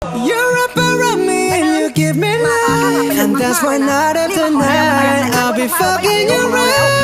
You're up around me and you give me life, and that's why night after night I'll be fucking you right.